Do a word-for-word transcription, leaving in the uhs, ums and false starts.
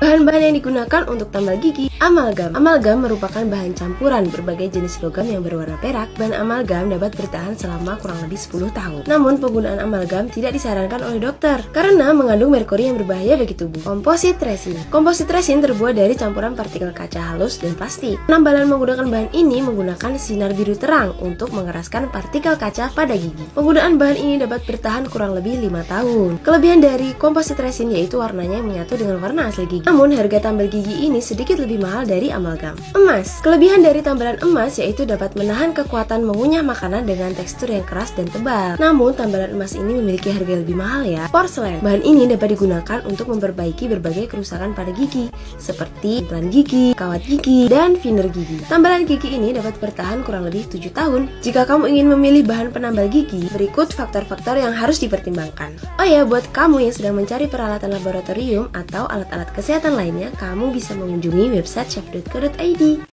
Bahan-bahan yang digunakan untuk tambal gigi, amalgam. Amalgam merupakan bahan campuran berbagai jenis logam yang berwarna perak. Bahan amalgam dapat bertahan selama kurang lebih sepuluh tahun. Namun penggunaan amalgam tidak disarankan oleh dokter karena mengandung merkuri yang berbahaya bagi tubuh. Komposit resin. Komposit resin terbuat dari campuran partikel kaca halus dan plastik. Penambalan menggunakan bahan ini menggunakan sinar biru terang untuk mengeraskan partikel kaca pada gigi. Penggunaan bahan ini dapat bertahan kurang lebih lima tahun. Kelebihan dari komposit resin yaitu warnanya yang menyatu dengan warna asli gigi. Namun harga tambal gigi ini sedikit lebih mahal dari amalgam. Emas. Kelebihan dari tambalan emas yaitu dapat menahan kekuatan mengunyah makanan dengan tekstur yang keras dan tebal. Namun tambalan emas ini memiliki harga yang lebih mahal ya. Porselen. Bahan ini dapat digunakan untuk memperbaiki berbagai kerusakan pada gigi seperti implan gigi, kawat gigi, dan filler gigi. Tambalan gigi ini dapat bertahan kurang lebih tujuh tahun. Jika kamu ingin memilih bahan penambal gigi, berikut faktor-faktor yang harus dipertimbangkan. Oh ya, buat kamu yang sedang mencari peralatan laboratorium atau alat-alat kesehatan lainnya, kamu bisa mengunjungi website chef dot co dot i d.